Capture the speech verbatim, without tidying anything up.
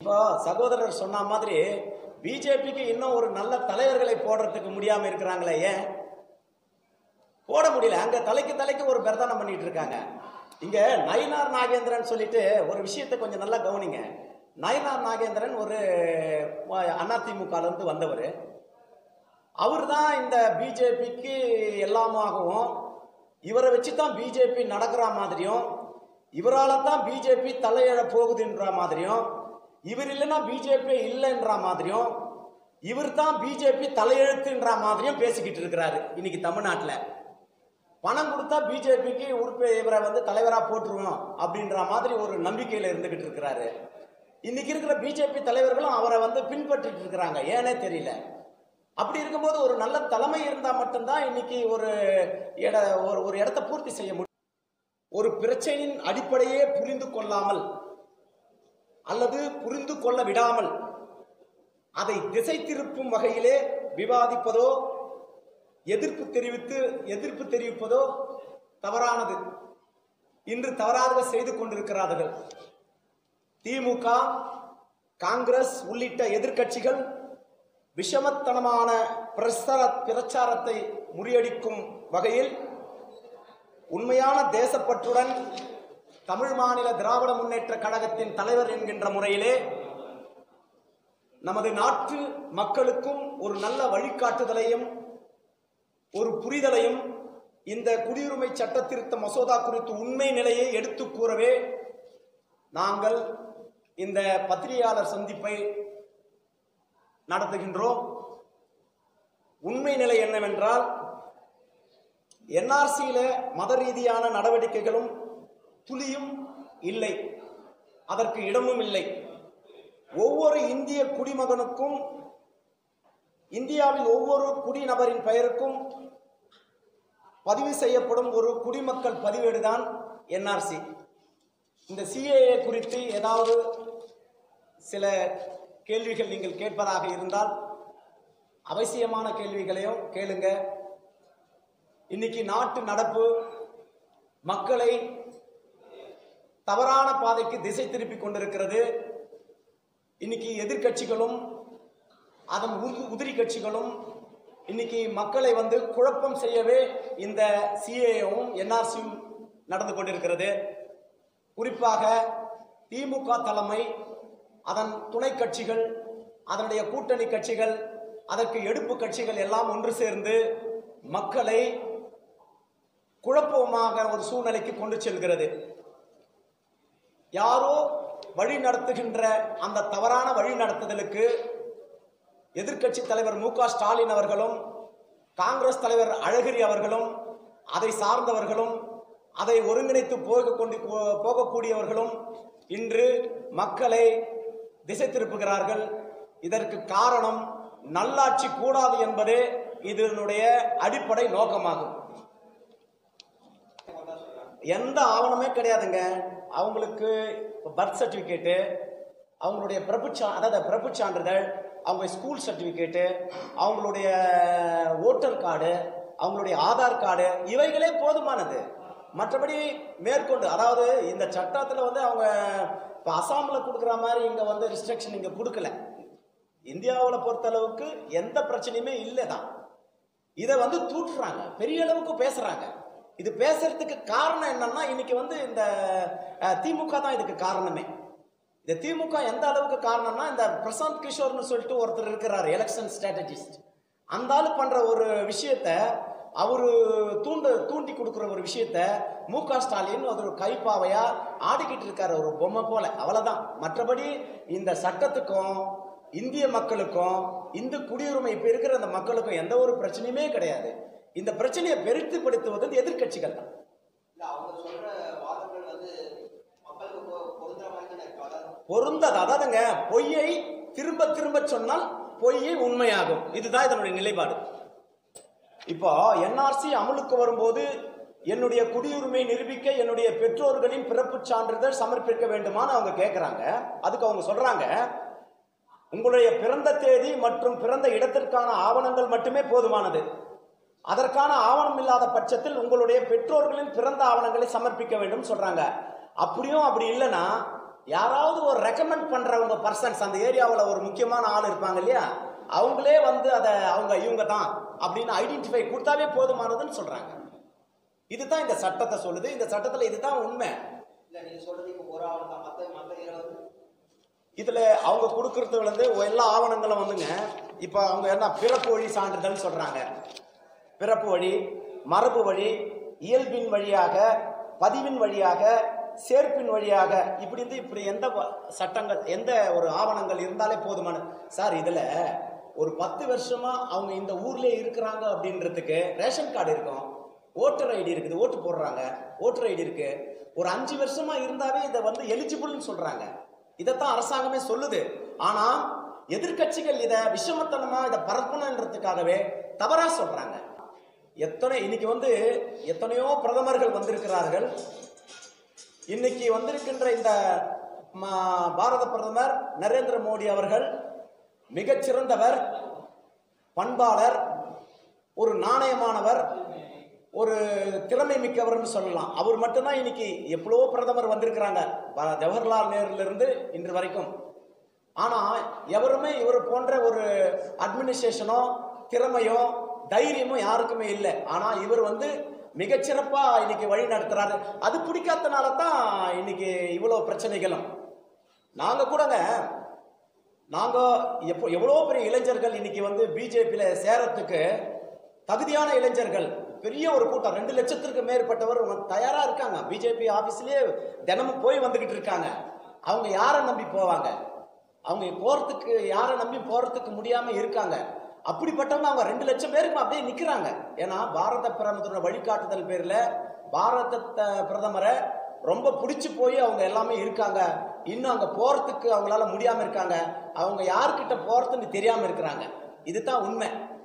இப்போ சகோதரர் சொன்ன மாதிரி பிஜேபிக்கு இன்னும் ஒரு நல்ல தலைவர்களை போடுறதுக்கு முடியாம இருக்கிறாங்களே, ஏன் போட முடியல? அங்க தலைக்கு தலைக்கு ஒரு பிரதானம் பண்ணிட்டு இருக்காங்க. இங்க நயினார் நாகேந்திரன் சொல்லிட்டு ஒரு விஷயத்தை கொஞ்சம் நல்லா கவனிங்க. நயினார் நாகேந்திரன் ஒரு அதிமுக இருந்து வந்தவர். அவர் தான் இந்த பிஜேபிக்கு எல்லாமாகவும் இவரை வச்சுதான் பிஜேபி நடக்கிற மாதிரியும், இவரால தான் பிஜேபி தலையெழ போகுதுன்ற மாதிரியும், இவர் இல்லைன்னா பிஜேபி இல்லைன்ற மாதிரியும், இவர் தான் பிஜேபி தலையெழுத்துன்ற மாதிரியும் பேசிக்கிட்டு இருக்கிறாரு. இன்னைக்கு தமிழ்நாட்டில் பணம் கொடுத்தா பிஜேபிக்கு உறுப்பை இவரை வந்து தலைவராக போட்டுருவோம் அப்படின்ற மாதிரி ஒரு நம்பிக்கையில் இருந்துகிட்டு இருக்கிறாரு. இன்னைக்கு இருக்கிற பிஜேபி தலைவர்களும் அவரை வந்து பின்பற்றிட்டு இருக்கிறாங்க, ஏனே தெரியல. அப்படி இருக்கும்போது ஒரு நல்ல தலைமை இருந்தால் மட்டும்தான் இன்னைக்கு ஒரு இட ஒரு இடத்தை பூர்த்தி செய்ய முடியும். ஒரு பிரச்சனையின் அடிப்படையே புரிந்து கொள்ளாமல் அல்லது புரிந்து கொள்ள விடாமல் அதை திசை திருப்பும் வகையிலே விவாதிப்பதோ எதிர்ப்பு தெரிவித்து எதிர்ப்பு தெரிவிப்பதோ தவறானது. இன்று தவறாக செய்து கொண்டிருக்கிறார்கள். திமுக, காங்கிரஸ் உள்ளிட்ட எதிர்க்கட்சிகள் விஷமத்தனமான பிரச்சாரத்தை முறியடிக்கும் வகையில் உண்மையான தேசப்பற்றுடன் தமிழ் மாநில திராவிட முன்னேற்ற கழகத்தின் தலைவர் என்கின்ற முறையிலே நமது நாட்டு மக்களுக்கும் ஒரு நல்ல வழிகாட்டுதலையும் ஒரு புரிதலையும் இந்த குடியுரிமை சட்ட திருத்த மசோதா குறித்து உண்மை நிலையை எடுத்து கூறவே நாங்கள் இந்த பத்திரிகையாளர் சந்திப்பை நடத்துகின்றோம். உண்மை நிலை என்னவென்றால், என்ஆர்சியில மத ரீதியான நடவடிக்கைகளும் துளியும் இல்லை, அதற்கு இடமும் இல்லை. ஒவ்வொரு இந்திய குடிமகனுக்கும், இந்தியாவில் ஒவ்வொரு குடிநபரின் பெயருக்கும் பதிவு செய்யப்படும் ஒரு குடிமக்கள் பதிவேடுதான் என்ஆர்சி. இந்த சிஏஏ குறித்து ஏதாவது சில கேள்விகள் நீங்கள் கேட்பதாக இருந்தால் அவசியமான கேள்விகளையும் கேளுங்க. இன்னைக்கு நாட்டு நடப்பு மக்களை தவறான பாதைக்கு திசை திருப்பி கொண்டிருக்கிறது. இன்னைக்கு எதிர்கட்சிகளும் அதன் உதிரி கட்சிகளும் இன்னைக்கு மக்களை வந்து குழப்பம் செய்யவே இந்த சிஏஏவும் என்ஆர்சியும் நடந்து கொண்டிருக்கிறது. குறிப்பாக திமுக தலைமை, அதன் துணை கட்சிகள், அதனுடைய கூட்டணி கட்சிகள், அதற்கு எடுப்பு கட்சிகள் எல்லாம் ஒன்று சேர்ந்து மக்களை குழப்பமாக ஒரு சூழ்நிலைக்கு கொண்டு செல்கிறது. யாரோ வழி நடத்துகின்ற அந்த தவறான வழி நடத்துதலுக்கு எதிர்க்கட்சி தலைவர் மு க ஸ்டாலின் அவர்களும், காங்கிரஸ் தலைவர் அழகிரி அவர்களும், அதை சார்ந்தவர்களும், அதை ஒருங்கிணைத்து போக கொண்டு போகக்கூடியவர்களும் இன்று மக்களை திசை திருப்புகிறார்கள். இதற்கு காரணம் நல்லாட்சி கூடாது என்பதே இதனுடைய அடிப்படை நோக்கமாகும். எந்த ஆவணமே கிடையாதுங்க. அவங்களுக்கு பர்த் சர்டிபிகேட்டு, அவங்களுடைய பிரபு சா அதாவது பிரபு சான்றிதழ், அவங்க ஸ்கூல் சர்டிபிகேட்டு, அவங்களுடைய ஓட்டர் கார்டு, அவங்களுடைய ஆதார் கார்டு, இவைகளே போதுமானது. மற்றபடி மேற்கொண்டு, அதாவது இந்த சட்டத்தில் வந்து அவங்க இப்போ அசாமில் கொடுக்குற மாதிரி இங்கே வந்து ரிஸ்ட்ரிக்ஷன் இங்கே கொடுக்கல. இந்தியாவில் பொறுத்தளவுக்கு எந்த பிரச்சனையுமே இல்லை தான். இதை வந்து தூற்றுறாங்க, பெரிய அளவுக்கு பேசுகிறாங்க. இது பேசுறதுக்கு காரணம் என்னன்னா, இன்னைக்கு வந்து இந்த திமுக தான் இதுக்கு காரணமே. இந்த திமுக எந்த அளவுக்கு காரணம்னா, இந்த பிரசாந்த் கிஷோர்னு சொல்லிட்டு ஒருத்தர் இருக்கிறார், எலெக்ஷன் ஸ்ட்ராட்டஜிஸ்ட். அந்த ஆள் பண்ற ஒரு விஷயத்த, அவரு தூண்டு தூண்டி கொடுக்குற ஒரு விஷயத்த மு க ஸ்டாலின் ஒரு கைப்பாவையா ஆடிக்கிட்டு இருக்காரு, ஒரு பொம்மை போல, அவ்வளவுதான். மற்றபடி இந்த சட்டத்துக்கும் இந்திய மக்களுக்கும் இந்த குடியுரிமை இப்ப இருக்கிற அந்த மக்களுக்கும் எந்த ஒரு பிரச்சனையுமே கிடையாது. இந்த பிரச்சனையை பெருத்துப்படுத்துவது எதிர்கட்சிகள் தான். பொருந்தது, அதாவதுங்க, பொய்யை திரும்ப திரும்ப சொன்னால் பொய்யை உண்மையாகும். இதுதான் இதனுடைய நிலைப்பாடு. இப்போ என்ஆர்சி அமலுக்கு வரும்போது என்னுடைய குடியுரிமை நிரூபிக்க என்னுடைய பெற்றோர்களின் பிறப்பு சான்றிதழ் சமர்ப்பிக்க வேண்டுமான்னு அவங்க கேட்கிறாங்க. அதுக்கு அவங்க சொல்றாங்க, உங்களுடைய பிறந்த தேதி மற்றும் பிறந்த இடத்திற்கான ஆவணங்கள் மட்டுமே போதுமானது. அதற்கான ஆவணம் இல்லாத பட்சத்தில் உங்களுடைய பெற்றோர்களின் பிறந்த ஆவணங்களை சமர்ப்பிக்க வேண்டும் சொல்றாங்க. அப்படியும் அப்படி இல்லைன்னா யாராவது ஒரு ரெக்கமெண்ட் பண்றவங்க பர்சன்ஸ் அந்த ஏரியாவில் ஒரு முக்கியமான ஆள் இருப்பாங்க இல்லையா, அவங்களே வந்து அதை அவங்க இவங்க தான் அப்படின்னு ஐடென்டிஃபை கொடுத்தாவே போதுமானதுன்னு சொல்றாங்க. இதுதான் இந்த சட்டத்தை சொல்லுது. இந்த சட்டத்தில் இதுதான் உண்மை. இதுல அவங்க கொடுக்கறது வந்து எல்லா ஆவணங்களும் வந்துங்க, இப்ப அவங்க என்ன பிறப்பு வழி சான்றிதழ் சொல்றாங்க. பிறப்பு வழி, மரபு வழி, இயல்பின் வழியாக, பதிவின் வழியாக, சேர்ப்பின் வழியாக, இப்படி இருந்து இப்படி எந்த சட்டங்கள் எந்த ஒரு ஆவணங்கள் இருந்தாலே போதுமான. சார் இதுல ஒரு பத்து வருஷமா அவங்க இந்த ஊர்லயே இருக்கிறாங்க அப்படின்றதுக்கு ரேஷன் கார்டு இருக்கும், ஓட்டர் ஐடி இருக்குது, ஓட்டு போடுறாங்க, ஓட்டர் ஐடி இருக்கு. ஒரு அஞ்சு வருஷமா இருந்தாவே இதை வந்து எலிஜிபிள்னு சொல்றாங்க. இதைத்தான் அரசாங்கமே சொல்லுது. ஆனா எதிர்கட்சிகள் இதை விஷமத்தனமா இதை பரப்பணுன்றதுக்காகவே தவறா சொல்றாங்க. எத்தனை இன்னைக்கு வந்து எத்தனையோ பிரதமர்கள் வந்திருக்கிறார்கள். இன்னைக்கு வந்திருக்கின்ற இந்த பாரத பிரதமர் நரேந்திர மோடி அவர்கள் மிகச்சிறந்தவர், பண்பாளர், ஒரு நாணயமானவர், ஒரு திறமை மிக்கவர்னு சொல்லலாம். அவர் மட்டும்தான் இன்னைக்கு எவ்வளோ பிரதமர் வந்திருக்கிறாங்க ஜவஹர்லால் நேருல இருந்து இன்று வரைக்கும். ஆனா எவருமே இவர் போன்ற ஒரு அட்மினிஸ்ட்ரேஷனோ திறமையோ தைரியமோ யாருக்குமே இல்லை. ஆனா இவர் வந்து மிகச்சிறப்பா இன்னைக்கு வழி நடத்துறாரு. அது பிடிக்காதனால தான் இன்னைக்கு இவ்வளவு பிரச்சனைகளும். நாங்க கூடங்க நாங்க எப்போ எவ்வளோ பெரிய இளைஞர்கள் இன்னைக்கு வந்து பிஜேபியில சேரத்துக்கு தகுதியான இளைஞர்கள் பெரிய ஒரு கூட்டம், ரெண்டு லட்சத்திற்கு மேற்பட்டவர் தயாரா இருக்காங்க. பிஜேபி ஆபீஸ்லயே தினமும் போய் வந்துகிட்டு இருக்காங்க. அவங்க யாரை நம்பி போவாங்க? அவங்க போறதுக்கு யாரை நம்பி போறதுக்கு முடியாம இருக்காங்க. அப்படிப்பட்டவங்க அவங்க ரெண்டு லட்சம் பேருக்கு அப்படியே நிக்கிறாங்க. ஏன்னா பாரத பிரதமரோட வழிகாட்டுதல் பேர்ல பாரத பிரதமரை ரொம்ப பிடிச்சு போய் அவங்க எல்லாமே இருக்காங்க. இன்னும் அங்க போறதுக்கு அவங்களால முடியாம இருக்காங்க. அவங்க யாருக்கிட்ட போறதுன்னு தெரியாம இருக்கிறாங்க. இதுதான் உண்மை.